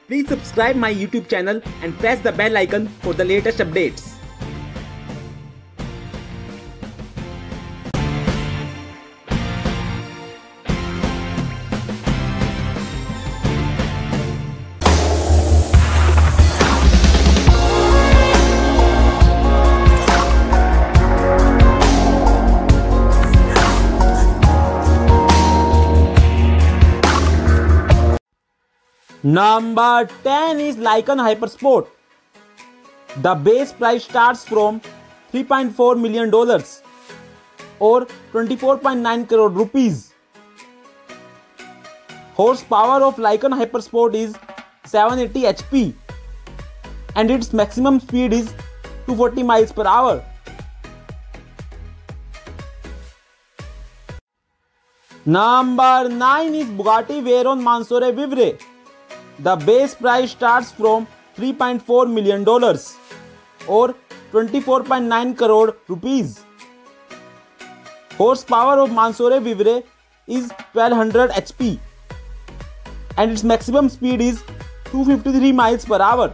Please subscribe my YouTube channel and press the bell icon for the latest updates. Number 10 is Lykan Hypersport. The base price starts from $3.4 million or 24.9 crore rupees. Horsepower of Lykan Hypersport is 780 HP and its maximum speed is 240 miles per hour. Number 9 is Bugatti Veyron Mansory Vivre. The base price starts from $3.4 million or 24.9 crore rupees. Horsepower of Mansory Vivre is 1200 HP and its maximum speed is 253 miles per hour.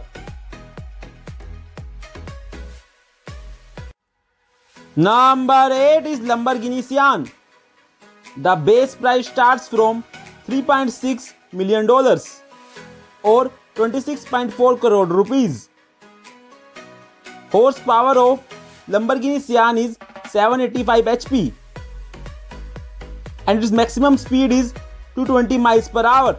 Number 8 is Lamborghini Sian. The base price starts from $3.6 million or 26.4 crore rupees. Horsepower of Lamborghini Sian is 785 HP and its maximum speed is 220 miles per hour.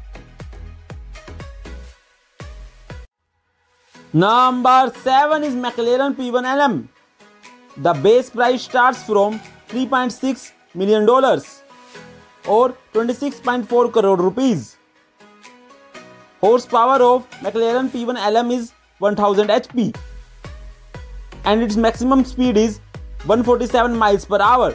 Number 7 is McLaren P1 LM. The base price starts from $3.6 million or 26.4 crore rupees. Horsepower of McLaren P1 LM is 1000 HP and its maximum speed is 147 miles per hour.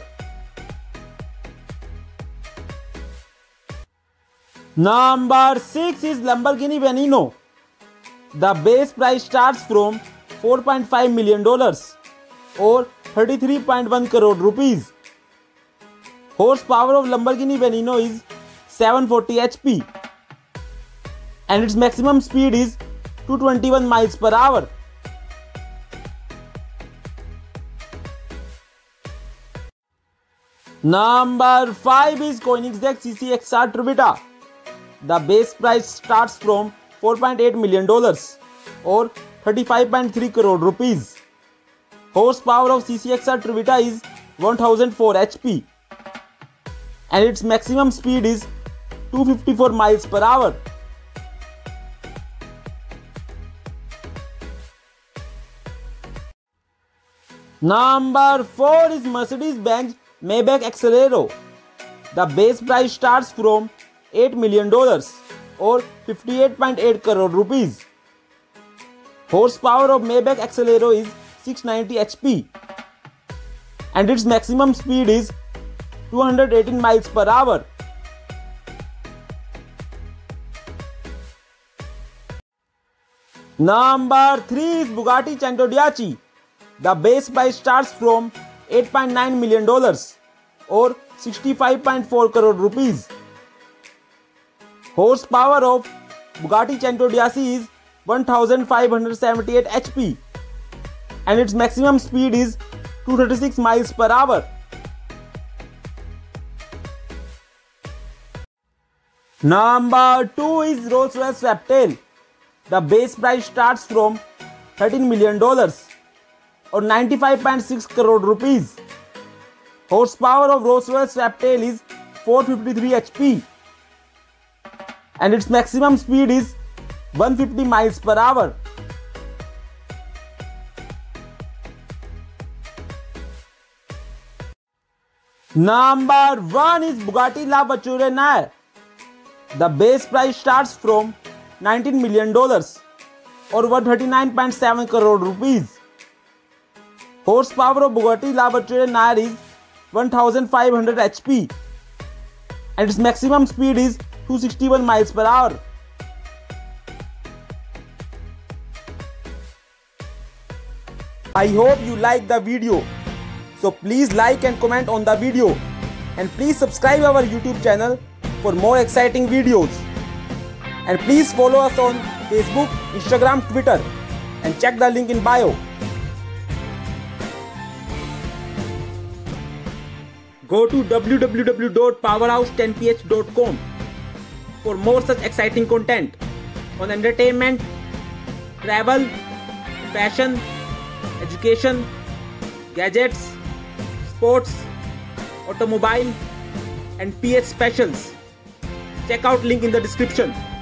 Number 6 is Lamborghini Veneno. The base price starts from $4.5 million or 33.1 crore rupees. Horsepower of Lamborghini Veneno is 740 HP and its maximum speed is 221 miles per hour. Number 5 is Koenigsegg CCXR Trevita. The base price starts from $4.8 million or 35.3 crore rupees. Horsepower of CCXR Trevita is 1004 HP and its maximum speed is 254 miles per hour. Number 4 is Mercedes-Benz Maybach Exelero. The base price starts from $8 million or 58.8 crore rupees. Horsepower of Maybach Exelero is 690 HP and its maximum speed is 218 miles per hour. Number 3 is Bugatti Chianti. The base price starts from $8.9 million or 65.4 crore rupees. Horsepower of Bugatti Chianti is 1578 HP and its maximum speed is 236 miles per hour. Number 2 is Rolls-Royce Sweptail. The base price starts from $13 million or 95.6 crore rupees. Horsepower of Rolls-Royce Sweptail is 453 HP and its maximum speed is 150 miles per hour. Number 1 is Bugatti La Voiture Nair. The base price starts from $19 million or 139.7 crore rupees. Horsepower of Bugatti La Voiture Nair is 1500 HP and its maximum speed is 261 miles per hour. I hope you like the video. So please like and comment on the video and please subscribe our YouTube channel for more exciting videos. And please follow us on Facebook, Instagram, Twitter, and check the link in bio. Go to www.powerhouse10ph.com for more such exciting content on entertainment, travel, fashion, education, gadgets, sports, automobile, and PH specials. Check out link in the description.